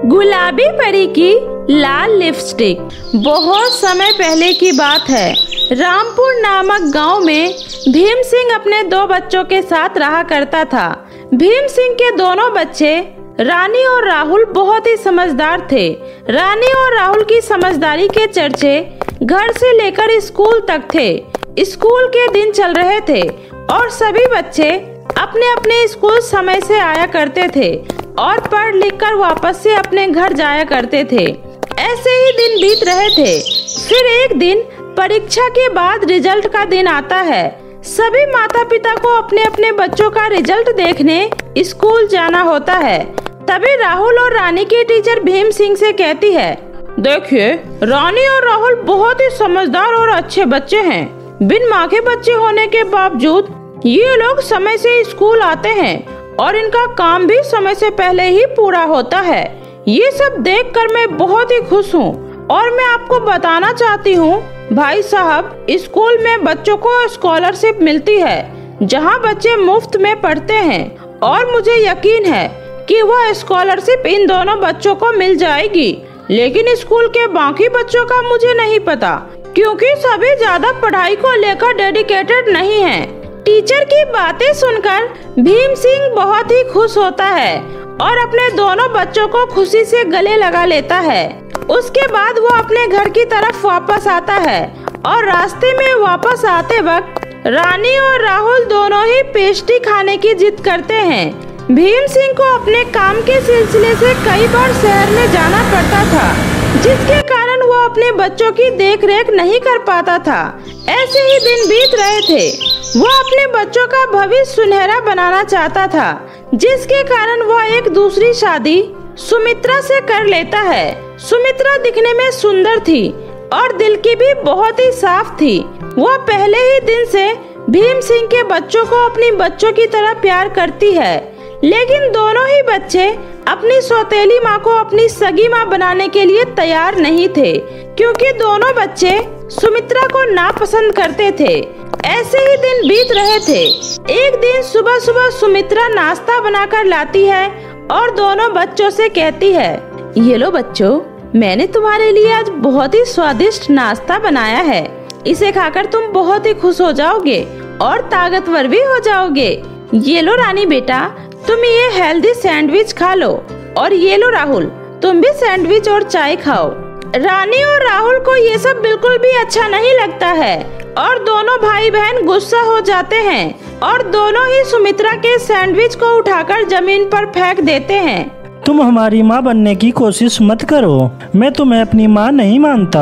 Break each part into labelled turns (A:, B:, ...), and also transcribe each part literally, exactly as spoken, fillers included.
A: गुलाबी परी की लाल लिपस्टिक। बहुत समय पहले की बात है। रामपुर नामक गांव में भीम सिंह अपने दो बच्चों के साथ रहा करता था। भीम सिंह के दोनों बच्चे रानी और राहुल बहुत ही समझदार थे। रानी और राहुल की समझदारी के चर्चे घर से लेकर स्कूल तक थे। स्कूल के दिन चल रहे थे और सभी बच्चे अपने अपने स्कूल समय से आया करते थे और पढ़ लिख कर वापस से अपने घर जाया करते थे। ऐसे ही दिन बीत रहे थे। फिर एक दिन परीक्षा के बाद रिजल्ट का दिन आता है। सभी माता पिता को अपने अपने बच्चों का रिजल्ट देखने स्कूल जाना होता है। तभी राहुल और रानी की टीचर भीम सिंह से कहती है, देखिए रानी और राहुल बहुत ही समझदार और अच्छे बच्चे हैं। बिन माँ के बच्चे होने के बावजूद ये लोग समय से स्कूल आते हैं और इनका काम भी समय से पहले ही पूरा होता है। ये सब देखकर मैं बहुत ही खुश हूँ और मैं आपको बताना चाहती हूँ भाई साहब, स्कूल में बच्चों को स्कॉलरशिप मिलती है जहाँ बच्चे मुफ्त में पढ़ते हैं और मुझे यकीन है कि वह स्कॉलरशिप इन दोनों बच्चों को मिल जाएगी। लेकिन स्कूल के बाकी बच्चों का मुझे नहीं पता क्योंकि सभी ज्यादा पढ़ाई को लेकर डेडिकेटेड नहीं हैं। टीचर की बातें सुनकर भीम सिंह बहुत ही खुश होता है और अपने दोनों बच्चों को खुशी से गले लगा लेता है। उसके बाद वो अपने घर की तरफ वापस आता है और रास्ते में वापस आते वक्त रानी और राहुल दोनों ही पेस्ट्री खाने की जिद करते हैं। भीम सिंह को अपने काम के सिलसिले से कई बार शहर में जाना पड़ता था, जिसके कारण वो अपने बच्चों की देखरेख नहीं कर पाता था। ऐसे ही दिन बीत रहे थे। वो अपने बच्चों का भविष्य सुनहरा बनाना चाहता था, जिसके कारण वह एक दूसरी शादी सुमित्रा से कर लेता है। सुमित्रा दिखने में सुंदर थी और दिल की भी बहुत ही साफ थी। वह पहले ही दिन से भीम सिंह के बच्चों को अपनी बच्चों की तरह प्यार करती है। लेकिन दोनों ही बच्चे अपनी सौतेली माँ को अपनी सगी माँ बनाने के लिए तैयार नहीं थे, क्योंकि दोनों बच्चे सुमित्रा को नापसंद करते थे। ऐसे ही दिन बीत रहे थे। एक दिन सुबह सुबह सुमित्रा नाश्ता बनाकर लाती है और दोनों बच्चों से कहती है, ये लो बच्चों, मैंने तुम्हारे लिए आज बहुत ही स्वादिष्ट नाश्ता बनाया है। इसे खाकर तुम बहुत ही खुश हो जाओगे और ताकतवर भी हो जाओगे। ये लो रानी बेटा, तुम ये हेल्दी सैंडविच खा लो और ये लो राहुल, तुम भी सैंडविच और चाय खाओ। रानी और राहुल को ये सब बिल्कुल भी अच्छा नहीं लगता है और दोनों भाई बहन गुस्सा हो जाते हैं और दोनों ही सुमित्रा के सैंडविच को उठाकर जमीन पर फेंक देते हैं।
B: तुम हमारी माँ बनने की कोशिश मत करो, मैं तुम्हें अपनी माँ नहीं मानता।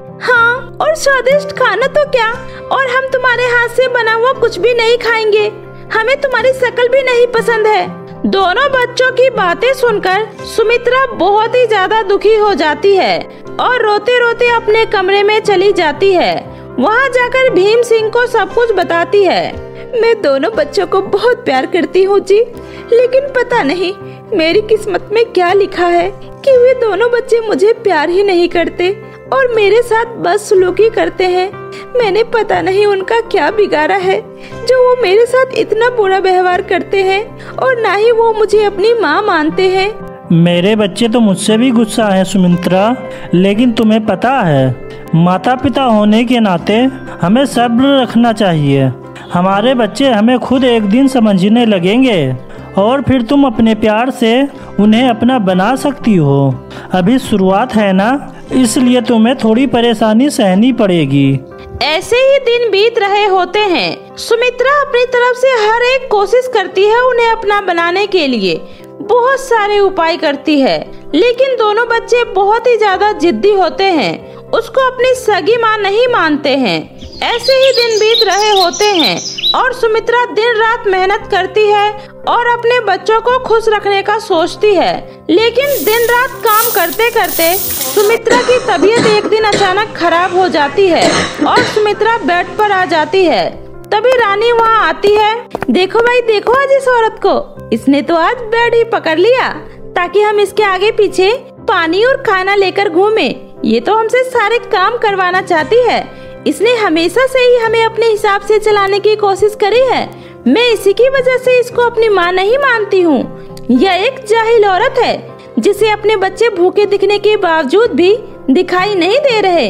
A: हाँ, और स्वादिष्ट खाना तो क्या, और हम तुम्हारे हाथ से बना हुआ कुछ भी नहीं खाएंगे। हमें तुम्हारी शक्ल भी नहीं पसंद है। दोनों बच्चों की बातें सुनकर सुमित्रा बहुत ही ज्यादा दुखी हो जाती है और रोते रोते अपने कमरे में चली जाती है। वहाँ जाकर भीम सिंह को सब कुछ बताती है। मैं दोनों बच्चों को बहुत प्यार करती हूँ जी, लेकिन पता नहीं मेरी किस्मत में क्या लिखा है कि वे दोनों बच्चे मुझे प्यार ही नहीं करते और मेरे साथ बदसलूकी करते हैं। मैंने पता नहीं उनका क्या बिगाड़ा है जो वो मेरे साथ इतना बुरा व्यवहार करते हैं और ना ही वो मुझे अपनी माँ मानते हैं।
B: मेरे बच्चे तो मुझसे भी गुस्सा है सुमित्रा, लेकिन तुम्हें पता है माता पिता होने के नाते हमें सब्र रखना चाहिए। हमारे बच्चे हमें खुद एक दिन समझने लगेंगे और फिर तुम अपने प्यार से उन्हें अपना बना सकती हो। अभी शुरुआत है ना, इसलिए तुम्हें थोड़ी परेशानी सहनी पड़ेगी।
A: ऐसे ही दिन बीत रहे होते हैं। सुमित्रा अपनी तरफ से हर एक कोशिश करती है उन्हें अपना बनाने के लिए, बहुत सारे उपाय करती है, लेकिन दोनों बच्चे बहुत ही ज्यादा जिद्दी होते हैं, उसको अपनी सगी माँ नहीं मानते हैं। ऐसे ही दिन बीत रहे होते हैं और सुमित्रा दिन रात मेहनत करती है और अपने बच्चों को खुश रखने का सोचती है। लेकिन दिन रात काम करते करते सुमित्रा की तबीयत एक दिन अचानक खराब हो जाती है और सुमित्रा बेड पर आ जाती है। तभी रानी वहाँ आती है। देखो भाई देखो, आज इस औरत को, इसने तो आज बेड ही पकड़ लिया ताकि हम इसके आगे पीछे पानी और खाना लेकर घूमें। ये तो हमसे सारे काम करवाना चाहती है। इसने हमेशा से ही हमें अपने हिसाब से चलाने की कोशिश करी है। मैं इसी की वजह से इसको अपनी माँ नहीं मानती हूँ। यह एक जाहिल औरत है जिसे अपने बच्चे भूखे दिखने के बावजूद भी दिखाई नहीं दे रहे।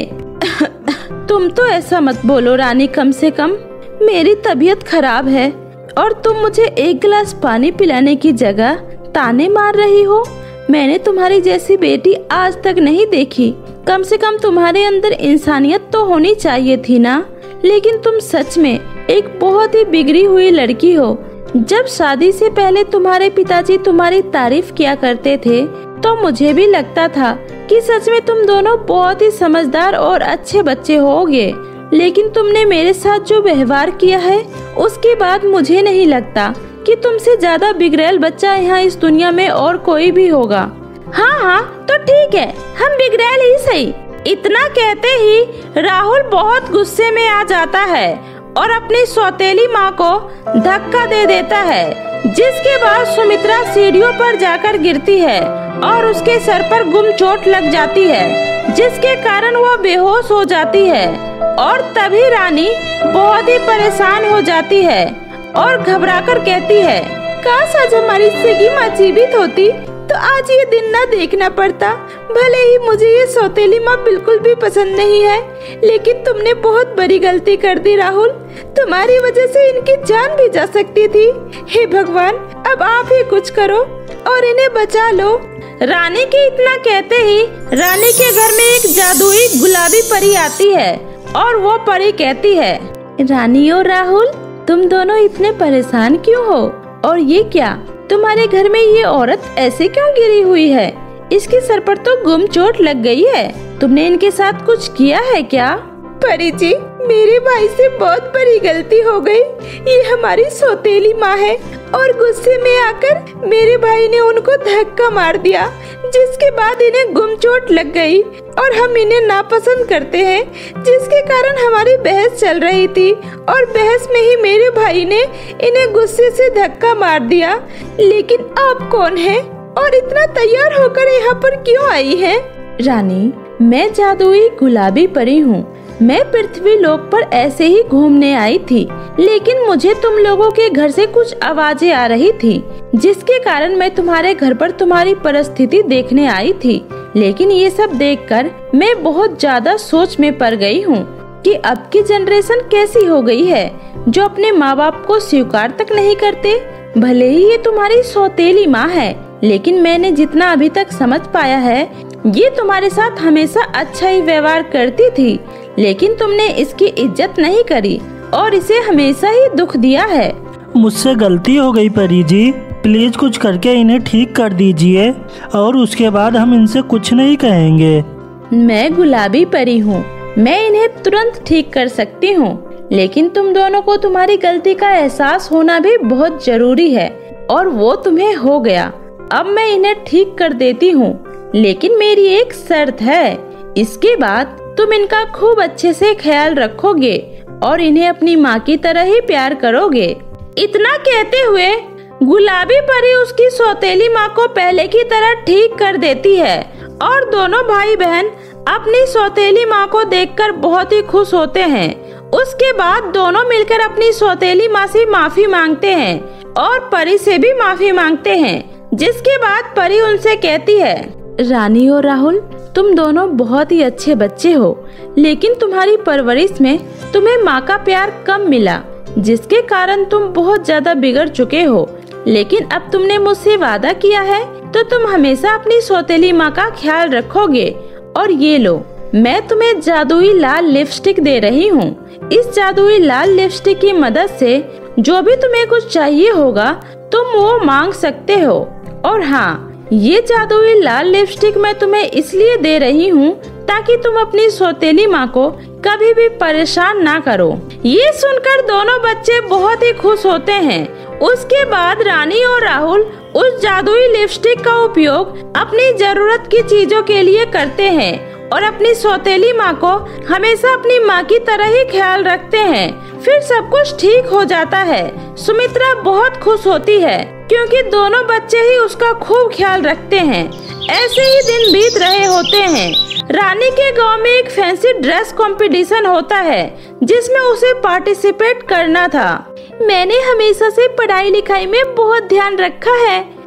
A: तुम तो ऐसा मत बोलो रानी, कम से कम मेरी तबीयत खराब है और तुम मुझे एक गिलास पानी पिलाने की जगह ताने मार रही हो। मैंने तुम्हारी जैसी बेटी आज तक नहीं देखी। कम से कम तुम्हारे अंदर इंसानियत तो होनी चाहिए थी ना। लेकिन तुम सच में एक बहुत ही बिगड़ी हुई लड़की हो। जब शादी से पहले तुम्हारे पिताजी तुम्हारी तारीफ किया करते थे तो मुझे भी लगता था कि सच में तुम दोनों बहुत ही समझदार और अच्छे बच्चे होगे। लेकिन तुमने मेरे साथ जो व्यवहार किया है उसके बाद मुझे नहीं लगता कि तुमसे ज्यादा बिगड़ैल बच्चा यहाँ इस दुनिया में और कोई भी होगा। हाँ हाँ तो ठीक है, हम बिगड़ैल ही सही। इतना कहते ही राहुल बहुत गुस्से में आ जाता है और अपनी सौतेली माँ को धक्का दे देता है, जिसके बाद सुमित्रा सीढ़ियों पर जाकर गिरती है और उसके सर पर गुम चोट लग जाती है, जिसके कारण वह बेहोश हो जाती है। और तभी रानी बहुत ही परेशान हो जाती है और घबराकर कहती है, काश आज हमारी सगी माँ जीवित होती तो आज ये दिन ना देखना पड़ता। भले ही मुझे ये सौतेली माँ बिल्कुल भी पसंद नहीं है, लेकिन तुमने बहुत बड़ी गलती कर दी राहुल। तुम्हारी वजह से इनकी जान भी जा सकती थी। हे भगवान, अब आप ही कुछ करो और इन्हें बचा लो। रानी के इतना कहते ही रानी के घर में एक जादुई गुलाबी परी आती है और वो परी कहती है, रानी और राहुल, तुम दोनों इतने परेशान क्यों हो? और ये क्या, तुम्हारे घर में ये औरत ऐसे क्यों गिरी हुई है? इसके सर पर तो गुम चोट लग गई है। तुमने इनके साथ कुछ किया है क्या? परी जी, मेरे भाई से बहुत बड़ी गलती हो गई। ये हमारी सौतेली माँ है और गुस्से में आकर मेरे भाई ने उनको धक्का मार दिया, जिसके बाद इन्हें गुम चोट लग गई और हम इन्हें नापसंद करते हैं, जिसके कारण हमारी बहस चल रही थी और बहस में ही मेरे भाई ने इन्हें गुस्से से धक्का मार दिया। लेकिन आप कौन हैं और इतना तैयार होकर यहाँ पर क्यों आई हैं? रानी, मैं जादुई गुलाबी परी हूँ। मैं पृथ्वी लोक पर ऐसे ही घूमने आई थी, लेकिन मुझे तुम लोगों के घर से कुछ आवाजें आ रही थी, जिसके कारण मैं तुम्हारे घर पर तुम्हारी परिस्थिति देखने आई थी। लेकिन ये सब देखकर मैं बहुत ज्यादा सोच में पड़ गई हूँ कि अब की जनरेशन कैसी हो गई है, जो अपने माँ बाप को स्वीकार तक नहीं करते। भले ही ये तुम्हारी सौतेली माँ है, लेकिन मैंने जितना अभी तक समझ पाया है, ये तुम्हारे साथ हमेशा अच्छा ही व्यवहार करती थी, लेकिन तुमने इसकी इज्जत नहीं करी और इसे हमेशा ही दुख दिया है।
B: मुझसे गलती हो गई परी जी, प्लीज कुछ करके इन्हें ठीक कर दीजिए और उसके बाद हम इनसे कुछ नहीं कहेंगे।
A: मैं गुलाबी परी हूँ, मैं इन्हें तुरंत ठीक कर सकती हूँ, लेकिन तुम दोनों को तुम्हारी गलती का एहसास होना भी बहुत जरूरी है और वो तुम्हें हो गया। अब मैं इन्हें ठीक कर देती हूँ, लेकिन मेरी एक शर्त है। इसके बाद तुम इनका खूब अच्छे से ख्याल रखोगे और इन्हें अपनी माँ की तरह ही प्यार करोगे। इतना कहते हुए गुलाबी परी उसकी सौतेली माँ को पहले की तरह ठीक कर देती है और दोनों भाई बहन अपनी सौतेली माँ को देखकर बहुत ही खुश होते हैं। उसके बाद दोनों मिलकर अपनी सौतेली माँ से माफी मांगते हैं और परी से भी माफी मांगते हैं, जिसके बाद परी उनसे कहती है, रानी और राहुल, तुम दोनों बहुत ही अच्छे बच्चे हो, लेकिन तुम्हारी परवरिश में तुम्हें माँ का प्यार कम मिला, जिसके कारण तुम बहुत ज्यादा बिगड़ चुके हो। लेकिन अब तुमने मुझसे वादा किया है तो तुम हमेशा अपनी सौतेली माँ का ख्याल रखोगे। और ये लो, मैं तुम्हें जादुई लाल लिपस्टिक दे रही हूँ। इस जादुई लाल लिपस्टिक की मदद से जो भी तुम्हें कुछ चाहिए होगा तुम वो मांग सकते हो। और हाँ, ये जादुई लाल लिपस्टिक मैं तुम्हें इसलिए दे रही हूँ ताकि तुम अपनी सौतेली माँ को कभी भी परेशान ना करो। ये सुनकर दोनों बच्चे बहुत ही खुश होते हैं। उसके बाद रानी और राहुल उस जादुई लिपस्टिक का उपयोग अपनी जरूरत की चीजों के लिए करते हैं और अपनी सौतेली माँ को हमेशा अपनी माँ की तरह ही ख्याल रखते हैं। फिर सब कुछ ठीक हो जाता है। सुमित्रा बहुत खुश होती है क्योंकि दोनों बच्चे ही उसका खूब ख्याल रखते हैं। ऐसे ही दिन बीत रहे होते हैं। रानी के गांव में एक फैंसी ड्रेस कंपटीशन होता है जिसमें उसे पार्टिसिपेट करना था। मैंने हमेशा से पढ़ाई लिखाई में बहुत ध्यान रखा है,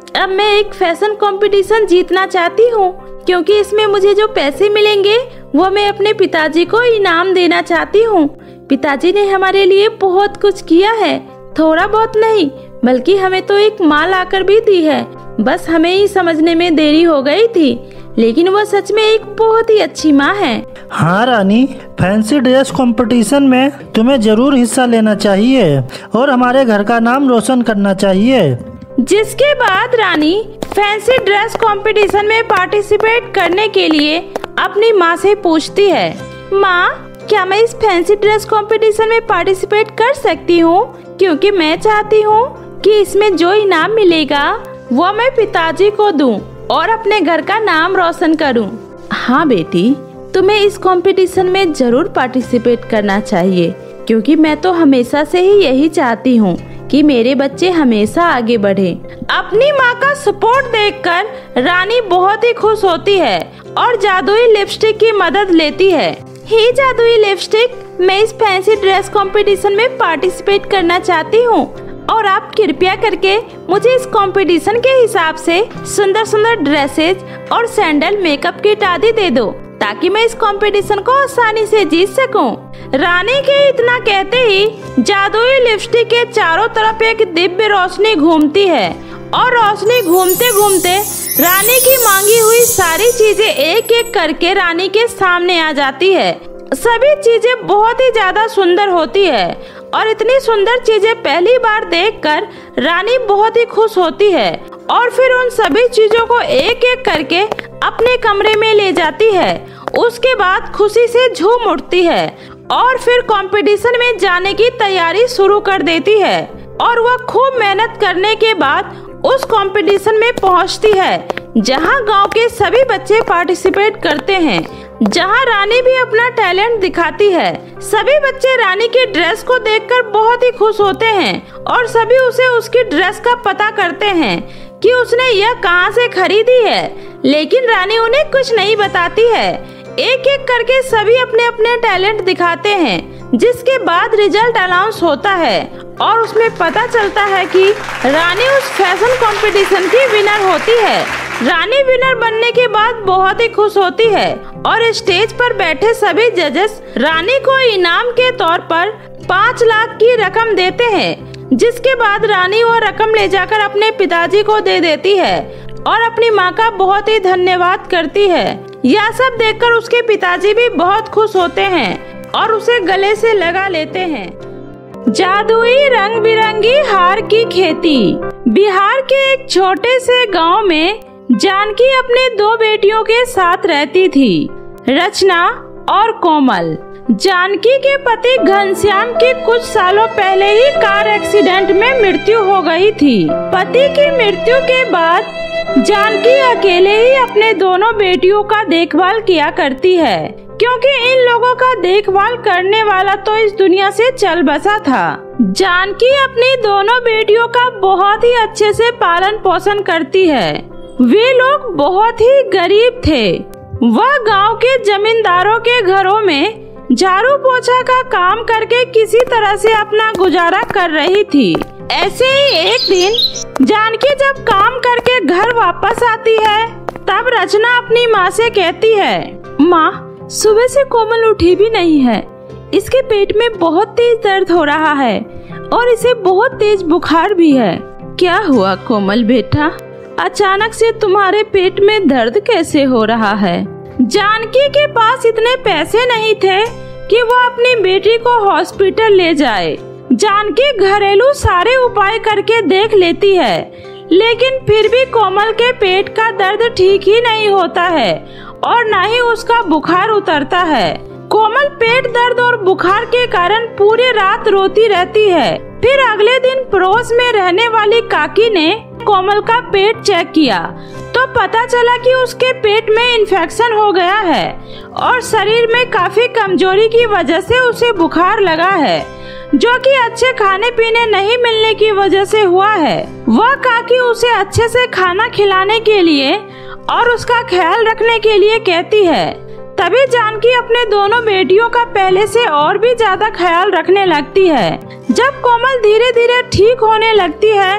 A: अब मैं एक फैशन कंपटीशन जीतना चाहती हूँ, क्योंकि इसमें मुझे जो पैसे मिलेंगे वो मैं अपने पिताजी को इनाम देना चाहती हूँ। पिताजी ने हमारे लिए बहुत कुछ किया है, थोड़ा बहुत नहीं बल्कि हमें तो एक माँ लाकर भी दी है। बस हमें ही समझने में देरी हो गई थी, लेकिन वो सच में एक बहुत ही अच्छी माँ है।
B: हाँ रानी, फैंसी ड्रेस कंपटीशन में तुम्हें जरूर हिस्सा लेना चाहिए और हमारे घर का नाम रोशन करना चाहिए।
A: जिसके बाद रानी फैंसी ड्रेस कंपटीशन में पार्टिसिपेट करने के लिए अपनी माँ से पूछती है, माँ क्या मैं इस फैंसी ड्रेस कंपटीशन में पार्टिसिपेट कर सकती हूँ? क्योंकि मैं चाहती हूँ कि इसमें जो इनाम मिलेगा वो मैं पिताजी को दूं और अपने घर का नाम रोशन करूं। हाँ बेटी, तुम्हें इस कंपटीशन में जरूर पार्टिसिपेट करना चाहिए, क्योंकि मैं तो हमेशा से ही यही चाहती हूँ कि मेरे बच्चे हमेशा आगे बढ़े। अपनी माँ का सपोर्ट देखकर रानी बहुत ही खुश होती है और जादुई लिपस्टिक की मदद लेती है। हे जादुई लिपस्टिक, मैं इस फैंसी ड्रेस कंपटीशन में पार्टिसिपेट करना चाहती हूँ और आप कृपया करके मुझे इस कंपटीशन के हिसाब से सुंदर सुंदर ड्रेसेस और सैंडल, मेकअप किट आदि दे दो, ताकि मैं इस कंपटीशन को आसानी से जीत सकूं। रानी के इतना कहते ही जादुई लिपस्टिक के चारों तरफ एक दिव्य रोशनी घूमती है और रोशनी घूमते घूमते रानी की मांगी हुई सारी चीजें एक एक करके रानी के सामने आ जाती है। सभी चीजें बहुत ही ज्यादा सुंदर होती है और इतनी सुंदर चीजें पहली बार देखकर रानी बहुत ही खुश होती है और फिर उन सभी चीजों को एक एक करके अपने कमरे में ले जाती है। उसके बाद खुशी से झूम उठती है और फिर कंपटीशन में जाने की तैयारी शुरू कर देती है और वह खूब मेहनत करने के बाद उस कंपटीशन में पहुंचती है, जहां गांव के सभी बच्चे पार्टिसिपेट करते हैं, जहां रानी भी अपना टैलेंट दिखाती है। सभी बच्चे रानी के ड्रेस को देखकर बहुत ही खुश होते हैं और सभी उसे उसकी ड्रेस का पता करते हैं कि उसने यह कहां से खरीदी है, लेकिन रानी उन्हें कुछ नहीं बताती है। एक एक करके सभी अपने अपने टैलेंट दिखाते हैं, जिसके बाद रिजल्ट अनाउंस होता है और उसमें पता चलता है कि रानी उस फैशन कंपटीशन की विनर होती है। रानी विनर बनने के बाद बहुत ही खुश होती है और स्टेज पर बैठे सभी जजेस रानी को इनाम के तौर पर पाँच लाख की रकम देते हैं, जिसके बाद रानी वो रकम ले जाकर अपने पिताजी को दे देती है और अपनी माँ का बहुत ही धन्यवाद करती है। यह सब देखकर उसके पिताजी भी बहुत खुश होते हैं और उसे गले से लगा लेते हैं। जादुई रंग बिरंगी हार की खेती। बिहार के एक छोटे से गांव में जानकी अपने दो बेटियों के साथ रहती थी, रचना और कोमल। जानकी के पति घनश्याम की कुछ सालों पहले ही कार एक्सीडेंट में मृत्यु हो गई थी। पति की मृत्यु के बाद जानकी अकेले ही अपने दोनों बेटियों का देखभाल किया करती है, क्योंकि इन लोगों का देखभाल करने वाला तो इस दुनिया से चल बसा था। जानकी अपनी दोनों बेटियों का बहुत ही अच्छे से पालन पोषण करती है। वे लोग बहुत ही गरीब थे। वह गांव के जमींदारों के घरों में झाड़ू पोछा का काम करके किसी तरह से अपना गुजारा कर रही थी। ऐसे ही एक दिन जानकी जब काम करके घर वापस आती है, तब रचना अपनी माँ से कहती है, माँ सुबह से कोमल उठी भी नहीं है। इसके पेट में बहुत तेज दर्द हो रहा है और इसे बहुत तेज बुखार भी है। क्या हुआ कोमल बेटा, अचानक से तुम्हारे पेट में दर्द कैसे हो रहा है? जानकी के पास इतने पैसे नहीं थे कि वो अपनी बेटी को हॉस्पिटल ले जाए। जानकी घरेलू सारे उपाय करके देख लेती है, लेकिन फिर भी कोमल के पेट का दर्द ठीक ही नहीं होता है और न ही उसका बुखार उतरता है। कोमल पेट दर्द और बुखार के कारण पूरी रात रोती रहती है। फिर अगले दिन पड़ोस में रहने वाली काकी ने कोमल का पेट चेक किया तो पता चला कि उसके पेट में इन्फेक्शन हो गया है और शरीर में काफी कमजोरी की वजह से उसे बुखार लगा है, जो कि अच्छे खाने पीने नहीं मिलने की वजह से हुआ है। वह काकी उसे अच्छे से खाना खिलाने के लिए और उसका ख्याल रखने के लिए कहती है। तभी जानकी अपने दोनों बेटियों का पहले से और भी ज्यादा ख्याल रखने लगती है। जब कोमल धीरे धीरे ठीक होने लगती है,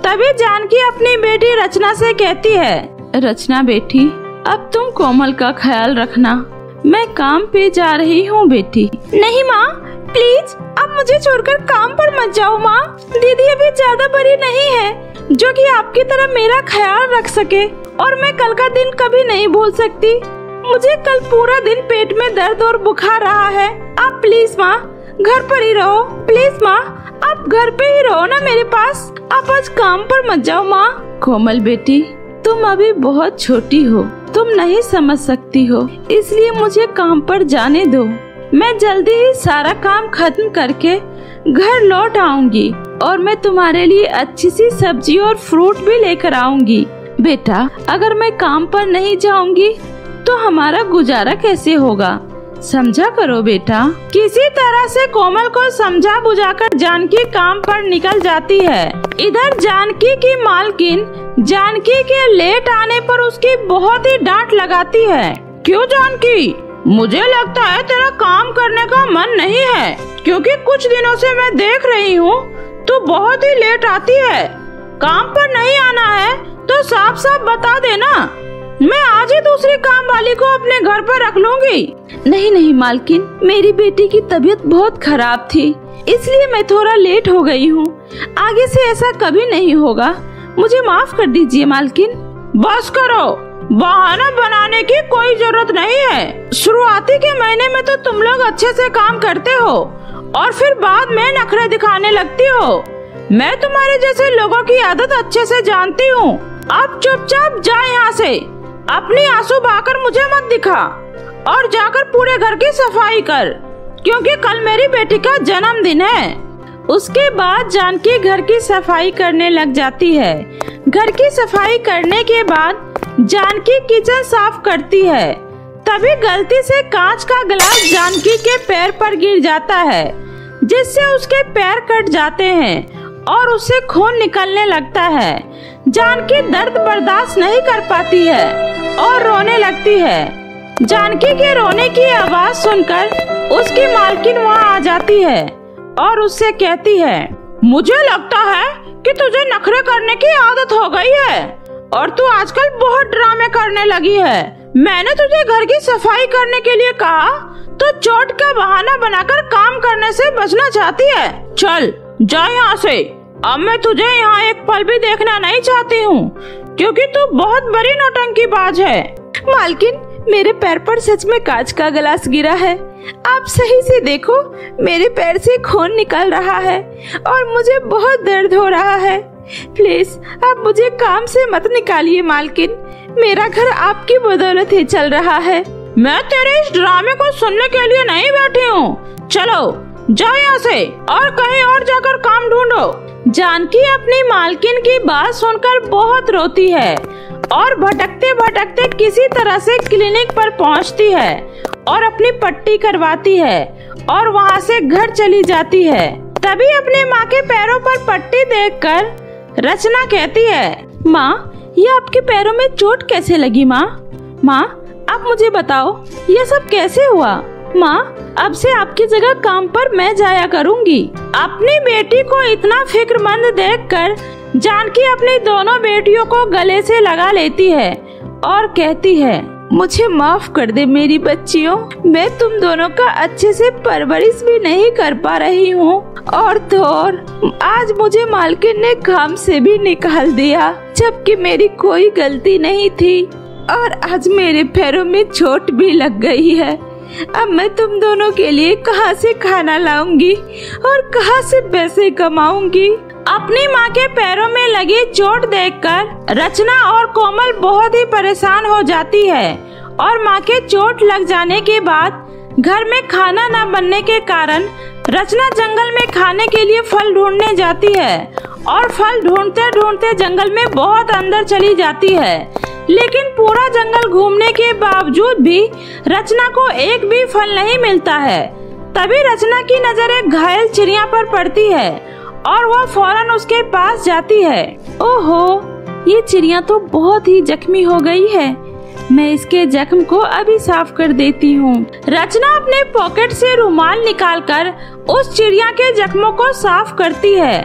A: तभी जानकी अपनी बेटी रचना से कहती है, रचना बेटी, अब तुम कोमल का ख्याल रखना, मैं काम पे जा रही हूँ बेटी। नहीं माँ, प्लीज अब मुझे छोड़कर काम पर मत जाओ माँ। दीदी अभी ज्यादा बड़ी नहीं है जो कि आपकी तरह मेरा ख्याल रख सके, और मैं कल का दिन कभी नहीं भूल सकती। मुझे कल पूरा दिन पेट में दर्द और बुखार रहा है। आप प्लीज माँ घर पर ही रहो। प्लीज माँ आप घर पे ही रहो ना मेरे पास। आप आज काम पर मत जाओ माँ। कोमल बेटी, तुम अभी बहुत छोटी हो, तुम नहीं समझ सकती हो, इसलिए मुझे काम पर जाने दो। मैं जल्दी ही सारा काम खत्म करके घर लौट आऊंगी और मैं तुम्हारे लिए अच्छी सी सब्जी और फ्रूट भी लेकर आऊंगी। बेटा, अगर मैं काम पर नहीं जाऊंगी तो हमारा गुजारा कैसे होगा, समझा करो बेटा। किसी तरह से कोमल को समझा बुझाकर जानकी काम पर निकल जाती है। इधर जानकी की मालकिन जानकी के लेट आने पर उसकी बहुत ही डांट लगाती है। क्यों जानकी, मुझे लगता है तेरा काम करने का मन नहीं है, क्योंकि कुछ दिनों से मैं देख रही हूँ तू बहुत ही लेट आती है। काम पर नहीं आना है तो साफ साफ बता देना, मैं आज ही दूसरी काम वाली को अपने घर पर रख लूंगी। नहीं नहीं मालकिन, मेरी बेटी की तबीयत बहुत खराब थी, इसलिए मैं थोड़ा लेट हो गई हूँ। आगे से ऐसा कभी नहीं होगा, मुझे माफ कर दीजिए मालकिन। बस करो, बहाना बनाने की कोई जरूरत नहीं है। शुरुआती के महीने में तो तुम लोग अच्छे से काम करते हो और फिर बाद में नखरे दिखाने लगती हो। मैं तुम्हारे जैसे लोगों की आदत अच्छे से जानती हूँ। अब चुपचाप जा यहाँ से, अपनी आंसू बहाकर मुझे मत दिखा और जाकर पूरे घर की सफाई कर, क्योंकि कल मेरी बेटी का जन्मदिन है। उसके बाद जानकी घर की सफाई करने लग जाती है। घर की सफाई करने के बाद जानकी किचन साफ करती है। तभी गलती से कांच का गिलास जानकी के पैर पर गिर जाता है, जिससे उसके पैर कट जाते हैं और उससे खून निकलने लगता है। जानकी दर्द बर्दाश्त नहीं कर पाती है और रोने लगती है। जानकी के रोने की आवाज सुनकर उसकी मालकिन वहाँ आ जाती है और उससे कहती है, मुझे लगता है कि तुझे नखरे करने की आदत हो गई है और तू आजकल बहुत ड्रामे करने लगी है। मैंने तुझे घर की सफाई करने के लिए कहा तो चोट का बहाना बनाकर काम करने से बचना चाहती है। चल जा यहाँ से, अब मैं तुझे यहाँ एक पल भी देखना नहीं चाहती हूँ, क्योंकि तू बहुत बड़ी नौटंकीबाज है। मालकिन, मेरे पैर पर सच में कांच का गिलास गिरा है। आप सही से देखो, मेरे पैर से खून निकल रहा है और मुझे बहुत दर्द हो रहा है। प्लीज आप मुझे काम से मत निकालिए मालकिन, मेरा घर आपकी बदौलत ही चल रहा है। मैं तेरे इस ड्रामे को सुनने के लिए नहीं बैठी हूँ। चलो जाओ यहाँ से और कहीं और जाकर काम ढूंढो। जानकी अपनी मालकिन की बात सुनकर बहुत रोती है और भटकते भटकते किसी तरह से क्लिनिक पर पहुँचती है और अपनी पट्टी करवाती है और वहाँ से घर चली जाती है। तभी अपनी माँ के पैरों पर पट्टी देखकर रचना कहती है, माँ ये आपके पैरों में चोट कैसे लगी? माँ माँ आप मुझे बताओ ये सब कैसे हुआ? माँ अब से आपकी जगह काम पर मैं जाया करूँगी। अपनी बेटी को इतना फिक्रमंद देखकर जानकी अपनी दोनों बेटियों को गले से लगा लेती है और कहती है, मुझे माफ कर दे मेरी बच्चियों, मैं तुम दोनों का अच्छे से परवरिश भी नहीं कर पा रही हूँ और तो और आज मुझे मालकिन ने काम से भी निकाल दिया, जबकि मेरी कोई गलती नहीं थी और आज मेरे पैरों में चोट भी लग गई है। अब मैं तुम दोनों के लिए कहाँ से खाना लाऊंगी और कहाँ से पैसे कमाऊंगी? अपनी माँ के पैरों में लगी चोट देखकर रचना और कोमल बहुत ही परेशान हो जाती है और माँ के चोट लग जाने के बाद घर में खाना न बनने के कारण रचना जंगल में खाने के लिए फल ढूंढने जाती है और फल ढूंढते ढूंढते जंगल में बहुत अंदर चली जाती है। लेकिन पूरा जंगल घूमने के बावजूद भी रचना को एक भी फल नहीं मिलता है। तभी रचना की नजर एक घायल चिड़िया पर पड़ती है और वह फौरन उसके पास जाती है। ओहो, ये चिड़िया तो बहुत ही जख्मी हो गई है, मैं इसके जख्म को अभी साफ कर देती हूँ। रचना अपने पॉकेट से रुमाल निकालकर उस चिड़िया के जख्मों को साफ करती है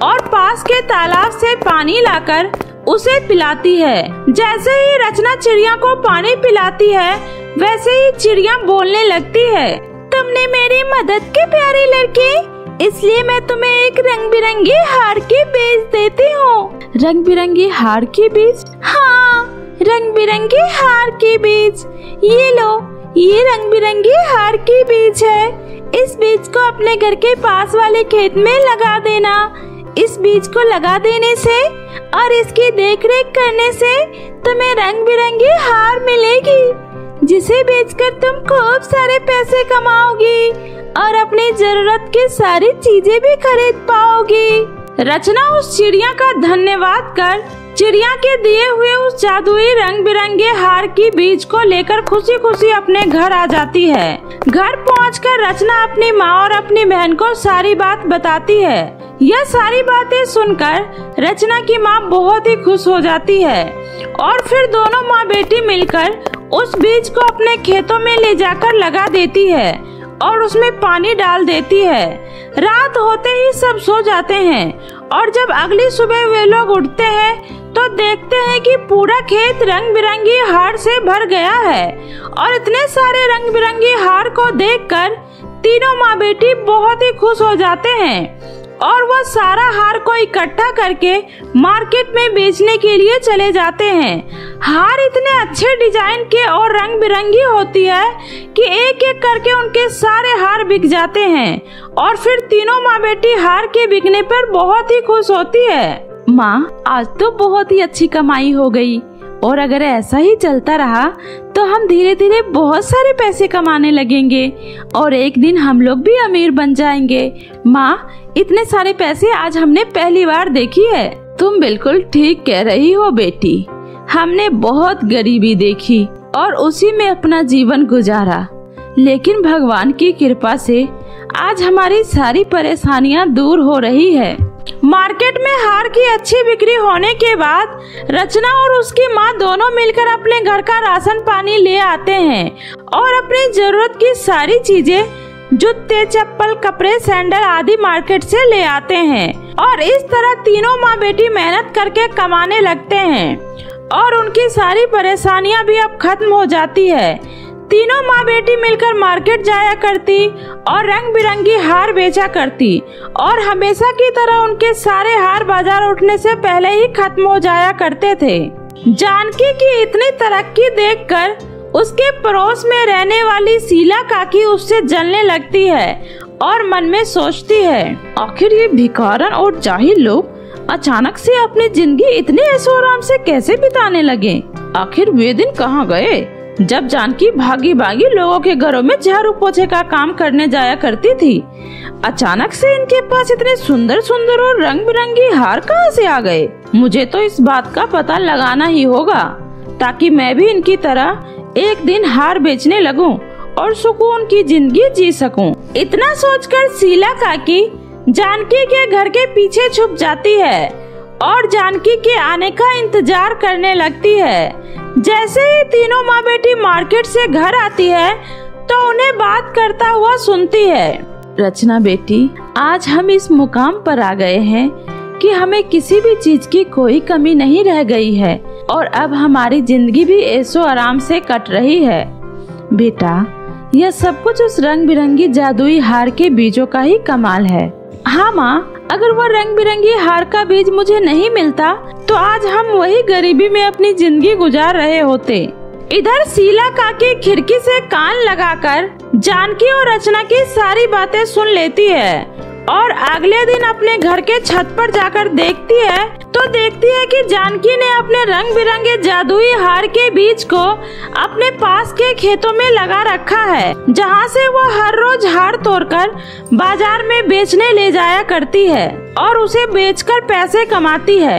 A: और पास के तालाब से पानी लाकर उसे पिलाती है। जैसे ही रचना चिड़िया को पानी पिलाती है वैसे ही चिड़िया बोलने लगती है, तुमने मेरी मदद की प्यारी लड़की, इसलिए मैं तुम्हें एक रंग बिरंगे हार के बीज देती हूँ। रंग बिरंगे हार के बीज? हाँ, रंग बिरंगे हार के बीज। ये लो, ये रंग बिरंगे हार के बीज है। इस बीज को अपने घर के पास वाले खेत में लगा देना। इस बीज को लगा देने से और इसकी देखरेख करने से तुम्हें रंग बिरंगे हार मिलेगी, जिसे बेचकर तुम खूब सारे पैसे कमाओगी और अपनी जरूरत की सारी चीजें भी खरीद पाओगी। रचना उस चिड़िया का धन्यवाद कर चिड़िया के दिए हुए उस जादुई रंग बिरंगे हार की बीज को लेकर खुशी खुशी अपने घर आ जाती है। घर पहुंचकर रचना अपनी माँ और अपनी बहन को सारी बात बताती है। यह सारी बातें सुनकर रचना की माँ बहुत ही खुश हो जाती है और फिर दोनों माँ बेटी मिलकर उस बीज को अपने खेतों में ले जाकर लगा देती है और उसमें पानी डाल देती है। रात होते ही सब सो जाते हैं और जब अगली सुबह वे लोग उठते हैं तो देखते हैं कि पूरा खेत रंग बिरंगी हार से भर गया है और इतने सारे रंग बिरंगी हार को देखकर तीनों माँ बेटी बहुत ही खुश हो जाते हैं और वह सारा हार को इकट्ठा करके मार्केट में बेचने के लिए चले जाते हैं। हार इतने अच्छे डिजाइन के और रंग बिरंगी होती है कि एक एक करके उनके सारे हार बिक जाते हैं और फिर तीनों माँ बेटी हार के बिकने पर बहुत ही खुश होती है। माँ, आज तो बहुत ही अच्छी कमाई हो गई और अगर ऐसा ही चलता रहा तो हम धीरे धीरे बहुत सारे पैसे कमाने लगेंगे और एक दिन हम लोग भी अमीर बन जाएंगे। माँ, इतने सारे पैसे आज हमने पहली बार देखी है। तुम बिल्कुल ठीक कह रही हो बेटी, हमने बहुत गरीबी देखी और उसी में अपना जीवन गुजारा, लेकिन भगवान की कृपा से आज हमारी सारी परेशानियाँ दूर हो रही है। मार्केट में हार की अच्छी बिक्री होने के बाद रचना और उसकी माँ दोनों मिलकर अपने घर का राशन पानी ले आते हैं और अपनी जरूरत की सारी चीजें, जूते, चप्पल, कपड़े, सैंडल आदि मार्केट से ले आते हैं और इस तरह तीनों माँ बेटी मेहनत करके कमाने लगते हैं और उनकी सारी परेशानियाँ भी अब खत्म हो जाती है। तीनों माँ बेटी मिलकर मार्केट जाया करती और रंग बिरंगी हार बेचा करती और हमेशा की तरह उनके सारे हार बाजार उठने से पहले ही खत्म हो जाया करते थे। जानकी की इतनी तरक्की देखकर उसके पड़ोस में रहने वाली शीला काकी उससे जलने लगती है और मन में सोचती है, आखिर ये भिखारन और जाहिल लोग अचानक से अपनी जिंदगी इतने ऐशो आराम से कैसे बिताने लगे। आखिर वे दिन कहाँ गए जब जानकी भागी भागी लोगों के घरों में झाड़ू पोछे का काम करने जाया करती थी। अचानक से इनके पास इतने सुंदर सुंदर और रंग बिरंगी हार कहाँ से आ गए। मुझे तो इस बात का पता लगाना ही होगा ताकि मैं भी इनकी तरह एक दिन हार बेचने लगूं और सुकून की जिंदगी जी सकूं। इतना सोचकर शीला काकी जानकी के घर के पीछे छुप जाती है और जानकी के आने का इंतजार करने लगती है। जैसे ही तीनों माँ बेटी मार्केट से घर आती है तो उन्हें बात करता हुआ सुनती है, रचना बेटी, आज हम इस मुकाम पर आ गए हैं कि हमें किसी भी चीज की कोई कमी नहीं रह गई है और अब हमारी जिंदगी भी ऐशो आराम से कट रही है। बेटा, यह सब कुछ उस रंग बिरंगी जादुई हार के बीजों का ही कमाल है। हाँ माँ, अगर वो रंग बिरंगी हार का बीज मुझे नहीं मिलता तो आज हम वही गरीबी में अपनी जिंदगी गुजार रहे होते। इधर शीला काकी खिड़की से कान लगाकर जानकी और रचना की सारी बातें सुन लेती है और अगले दिन अपने घर के छत पर जाकर देखती है तो देखती है कि जानकी ने अपने रंग बिरंगे जादुई हार के बीज को अपने पास के खेतों में लगा रखा है, जहां से वो हर रोज हार तोड़कर बाजार में बेचने ले जाया करती है और उसे बेचकर पैसे कमाती है।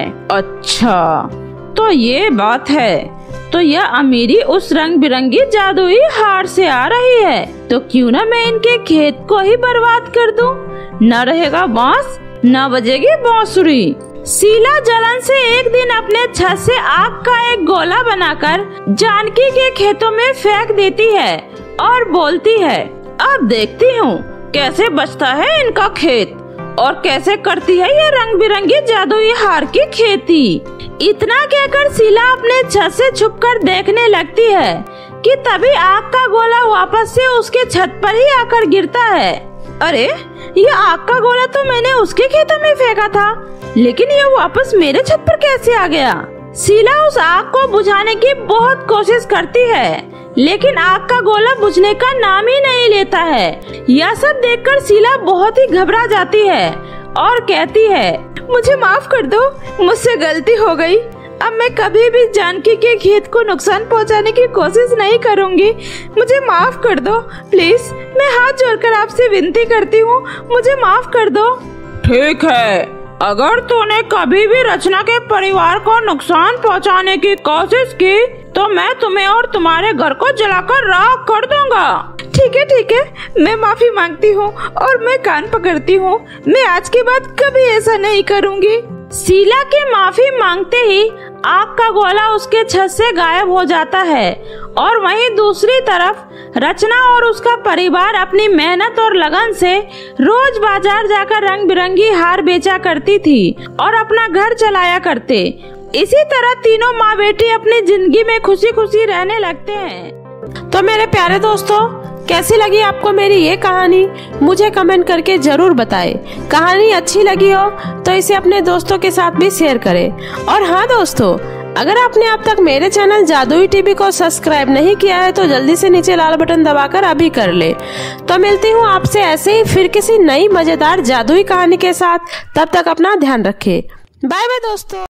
A: अच्छा, तो ये बात है। तो यह अमीरी उस रंग बिरंगी जादुई हार से आ रही है, तो क्यों ना मैं इनके खेत को ही बर्बाद कर दूं। न रहेगा बांस, न बजेगी बांसुरी। शीला जलन से एक दिन अपने छत से आग का एक गोला बनाकर जानकी के खेतों में फेंक देती है और बोलती है, अब देखती हूँ कैसे बचता है इनका खेत। और कैसे करती है ये रंग बिरंगी जादुई हार की खेती। इतना कहकर शीला अपने छत से छुपकर देखने लगती है कि तभी आग का गोला वापस से उसके छत पर ही आकर गिरता है। अरे ये आग का गोला तो मैंने उसके खेतों में फेंका था, लेकिन ये वापस मेरे छत पर कैसे आ गया। शीला उस आग को बुझाने की बहुत कोशिश करती है, लेकिन आग का गोला बुझने का नाम ही नहीं लेता है। यह सब देखकर शीला बहुत ही घबरा जाती है और कहती है, मुझे माफ कर दो, मुझसे गलती हो गई। अब मैं कभी भी जानकी के खेत को नुकसान पहुंचाने की कोशिश नहीं करूंगी। मुझे माफ कर दो प्लीज, मैं हाथ जोड़कर आपसे विनती करती हूँ, मुझे माफ कर दो। ठीक है, अगर तूने कभी भी रचना के परिवार को नुकसान पहुंचाने की कोशिश की तो मैं तुम्हें और तुम्हारे घर को जलाकर राख कर दूंगा। ठीक है ठीक है, मैं माफी मांगती हूँ और मैं कान पकड़ती हूँ, मैं आज के बाद कभी ऐसा नहीं करूँगी। शीला के माफी मांगते ही आग का गोला उसके छत से गायब हो जाता है और वहीं दूसरी तरफ रचना और उसका परिवार अपनी मेहनत और लगन से रोज बाजार जाकर रंग बिरंगी हार बेचा करती थी और अपना घर चलाया करते। इसी तरह तीनों माँ बेटी अपनी जिंदगी में खुशी खुशी रहने लगते हैं।
C: तो मेरे प्यारे दोस्तों, कैसी लगी आपको मेरी ये कहानी, मुझे कमेंट करके जरूर बताएं। कहानी अच्छी लगी हो तो इसे अपने दोस्तों के साथ भी शेयर करें। और हाँ दोस्तों, अगर आपने अब तक मेरे चैनल जादुई टीवी को सब्सक्राइब नहीं किया है तो जल्दी से नीचे लाल बटन दबाकर अभी कर ले। तो मिलती हूँ आपसे ऐसे ही फिर किसी नई मजेदार जादुई कहानी के साथ। तब तक अपना ध्यान रखें। बाय बाय दोस्तों।